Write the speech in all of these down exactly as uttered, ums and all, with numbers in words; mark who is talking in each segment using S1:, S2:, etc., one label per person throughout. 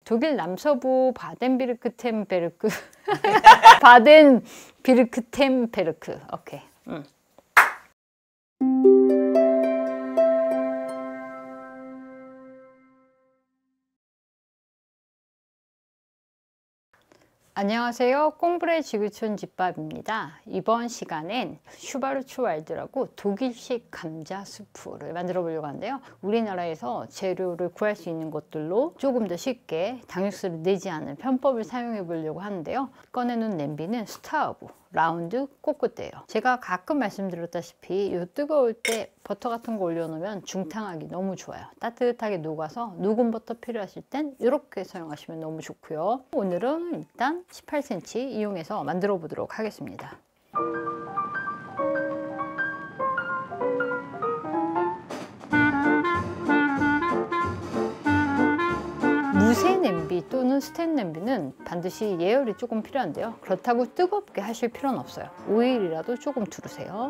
S1: 독일 남서부 바덴비르크템베르크 바덴비르크템베르크. 오케이. 음. 안녕하세요. 꽁브레 지구촌 집밥입니다. 이번 시간엔 슈바르츠왈드라고 독일식 감자 수프를 만들어 보려고 하는데요. 우리나라에서 재료를 구할 수 있는 것들로 조금 더 쉽게 당육수를 내지 않는 편법을 사용해 보려고 하는데요. 꺼내놓은 냄비는 스타우브 라운드 코크대예요. 제가 가끔 말씀드렸다시피 이 뜨거울 때 버터 같은 거 올려놓으면 중탕하기 너무 좋아요. 따뜻하게 녹아서 녹은 버터 필요하실 땐 이렇게 사용하시면 너무 좋고요. 오늘은 일단 십팔 센티미터 이용해서 만들어 보도록 하겠습니다. 무쇠 냄비 또는 스텐 냄비는 반드시 예열이 조금 필요한데요. 그렇다고 뜨겁게 하실 필요는 없어요. 오일이라도 조금 두르세요.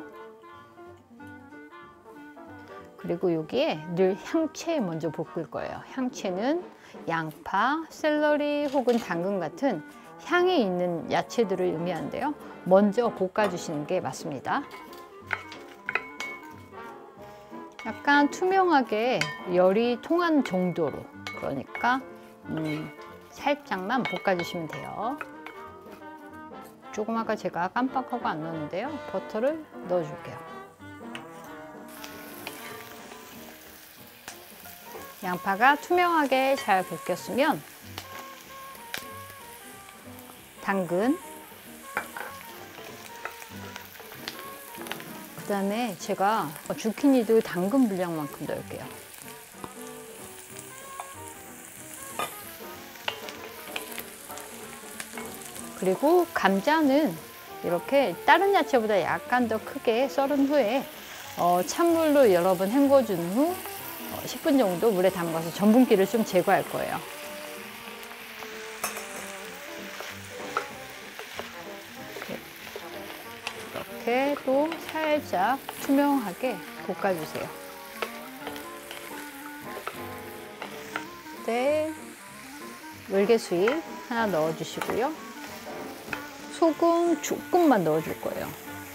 S1: 그리고 여기에 늘 향채 먼저 볶을 거예요. 향채는 양파, 샐러리 혹은 당근 같은 향이 있는 야채들을 의미하는데요. 먼저 볶아주시는 게 맞습니다. 약간 투명하게 열이 통한 정도로, 그러니까 음, 살짝만 볶아주시면 돼요. 조금 아까 제가 깜빡하고 안 넣었는데요. 버터를 넣어줄게요. 양파가 투명하게 잘 볶였으면 당근, 그 다음에 제가 주키니도 당근 분량만큼 넣을게요. 그리고 감자는 이렇게 다른 야채보다 약간 더 크게 썰은 후에 어, 찬물로 여러 번 헹궈준 후 어, 십 분 정도 물에 담가서 전분기를 좀 제거할 거예요. 이렇게 또 살짝 투명하게 볶아주세요. 네, 물개수잎 하나 넣어주시고요. 소금 조금만 넣어줄 거예요.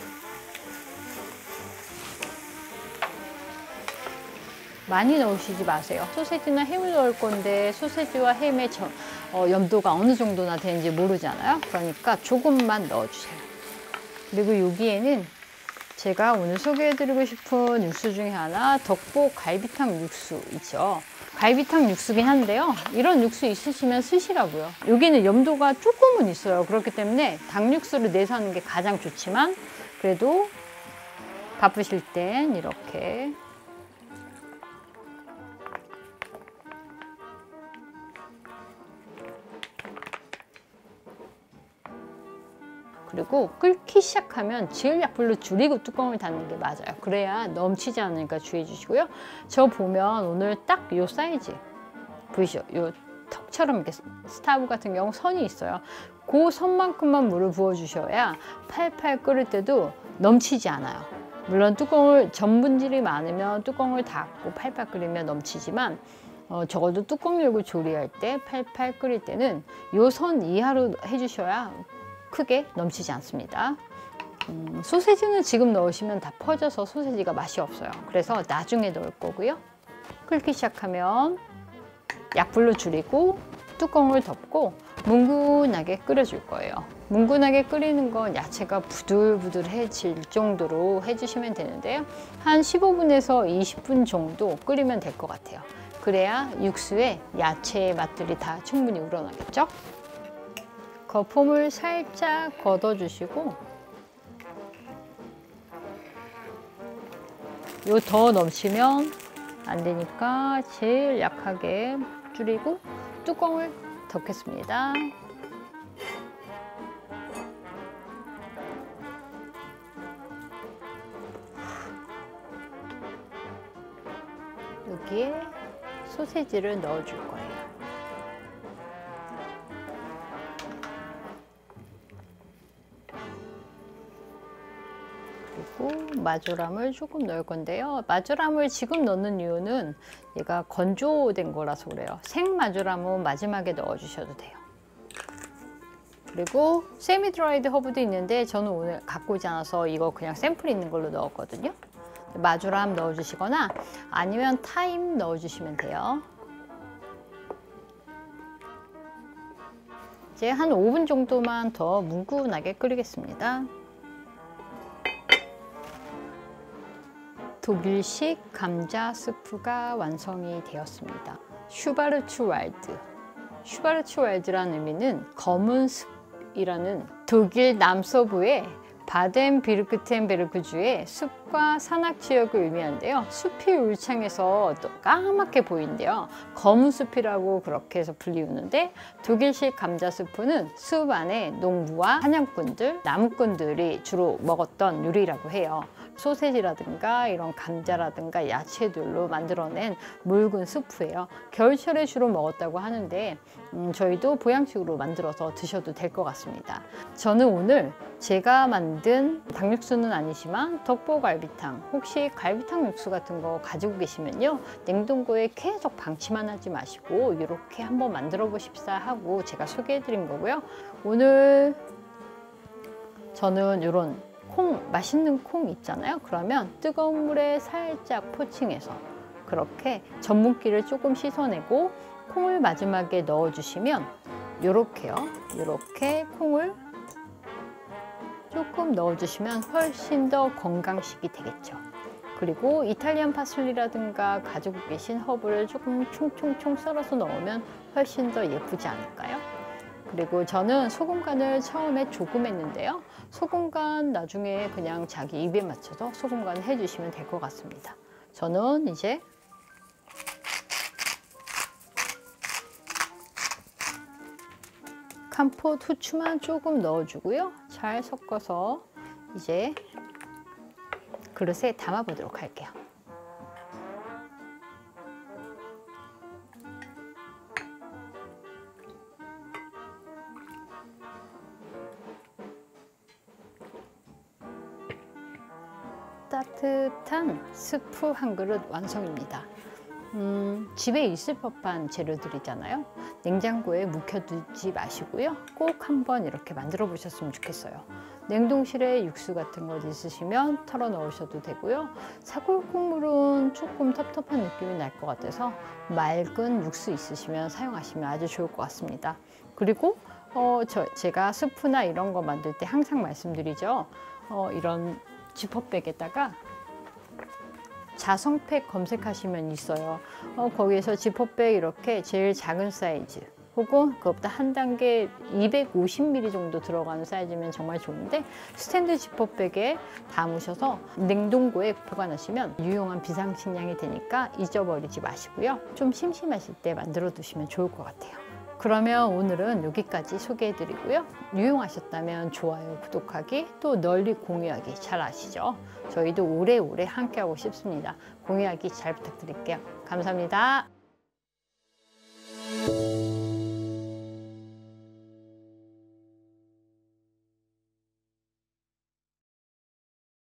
S1: 많이 넣으시지 마세요. 소세지나 햄을 넣을 건데 소세지와 햄의 저, 어, 염도가 어느 정도나 되는지 모르잖아요. 그러니까 조금만 넣어주세요. 그리고 여기에는 제가 오늘 소개해드리고 싶은 육수 중에 하나, 덕복 갈비탕 육수 있죠. 갈비탕 육수긴 한데요. 이런 육수 있으시면 쓰시라고요. 여기는 염도가 조금은 있어요. 그렇기 때문에 닭육수를 내서 하는 게 가장 좋지만 그래도 바쁘실 땐 이렇게 그리고 끓기 시작하면 제일 약불로 줄이고 뚜껑을 닫는 게 맞아요. 그래야 넘치지 않으니까 주의해 주시고요. 저 보면 오늘 딱 요 사이즈 보이시죠? 요 턱처럼 이렇게 스타브 같은 경우 선이 있어요. 그 선만큼만 물을 부어 주셔야 팔팔 끓을 때도 넘치지 않아요. 물론 뚜껑을 전분질이 많으면 뚜껑을 닫고 팔팔 끓이면 넘치지만 어, 적어도 뚜껑 열고 조리할 때 팔팔 끓일 때는 요 선 이하로 해주셔야 크게 넘치지 않습니다. 음, 소세지는 지금 넣으시면 다 퍼져서 소세지가 맛이 없어요. 그래서 나중에 넣을 거고요. 끓기 시작하면 약불로 줄이고 뚜껑을 덮고 뭉근하게 끓여줄 거예요. 뭉근하게 끓이는 건 야채가 부들부들해질 정도로 해주시면 되는데요. 한 십오 분에서 이십 분 정도 끓이면 될 것 같아요. 그래야 육수에 야채의 맛들이 다 충분히 우러나겠죠? 거품을 살짝 걷어주시고 요 더 넘치면 안 되니까 제일 약하게 줄이고 뚜껑을 덮겠습니다. 여기에 소세지를 넣어줄 거예요. 그리고 마조람을 조금 넣을 건데요. 마조람을 지금 넣는 이유는 얘가 건조된 거라서 그래요. 생 마조람은 마지막에 넣어 주셔도 돼요. 그리고 세미 드라이드 허브도 있는데 저는 오늘 갖고 오지 않아서 이거 그냥 샘플 있는 걸로 넣었거든요. 마조람 넣어 주시거나 아니면 타임 넣어 주시면 돼요. 이제 한 오 분 정도만 더 뭉근하게 끓이겠습니다. 독일식 감자 스프가 완성이 되었습니다. 슈바르츠왈드. 슈바르츠왈드라는 의미는 검은 숲이라는 독일 남서부의 바덴비르크텐베르크주의 숲과 산악 지역을 의미하는데요. 숲이 울창해서 또 까맣게 보이는데요. 검은 숲이라고 그렇게 해서 불리우는데 독일식 감자 스프는 숲 안에 농부와 사냥꾼들, 나무꾼들이 주로 먹었던 요리라고 해요. 소세지라든가 이런 감자라든가 야채들로 만들어낸 묽은 스프예요. 겨울철에 주로 먹었다고 하는데 음, 저희도 보양식으로 만들어서 드셔도 될 것 같습니다. 저는 오늘 제가 만든 닭육수는 아니지만 덕보갈비탕, 혹시 갈비탕 육수 같은 거 가지고 계시면요, 냉동고에 계속 방치만 하지 마시고 이렇게 한번 만들어 보십사 하고 제가 소개해 드린 거고요. 오늘 저는 이런 콩, 맛있는 콩 있잖아요. 그러면 뜨거운 물에 살짝 포칭해서 그렇게 전분기를 조금 씻어내고 콩을 마지막에 넣어주시면 요렇게요. 요렇게 콩을 조금 넣어주시면 훨씬 더 건강식이 되겠죠. 그리고 이탈리안 파슬리라든가 가지고 계신 허브를 조금 총총총 썰어서 넣으면 훨씬 더 예쁘지 않을까요? 그리고 저는 소금 간을 처음에 조금 했는데요. 소금 간 나중에 그냥 자기 입에 맞춰서 소금 간을 해주시면 될 것 같습니다. 저는 이제 캄포 후추만 조금 넣어주고요. 잘 섞어서 이제 그릇에 담아 보도록 할게요. 따뜻한 스프 한 그릇 완성입니다. 음, 집에 있을 법한 재료들이잖아요. 냉장고에 묵혀두지 마시고요. 꼭 한번 이렇게 만들어 보셨으면 좋겠어요. 냉동실에 육수 같은 거 있으시면 털어 넣으셔도 되고요. 사골 국물은 조금 텁텁한 느낌이 날 것 같아서 맑은 육수 있으시면 사용하시면 아주 좋을 것 같습니다. 그리고 어, 저, 제가 스프나 이런 거 만들 때 항상 말씀드리죠. 어, 이런 지퍼백에다가 자성팩 검색하시면 있어요. 어, 거기에서 지퍼백 이렇게 제일 작은 사이즈 혹은 그것보다 한 단계 이백오십 밀리리터 정도 들어가는 사이즈면 정말 좋은데 스탠드 지퍼백에 담으셔서 냉동고에 보관하시면 유용한 비상식량이 되니까 잊어버리지 마시고요. 좀 심심하실 때 만들어 두시면 좋을 것 같아요. 그러면 오늘은 여기까지 소개해드리고요. 유용하셨다면 좋아요, 구독하기, 또 널리 공유하기 잘 아시죠? 저희도 오래오래 함께하고 싶습니다. 공유하기 잘 부탁드릴게요. 감사합니다.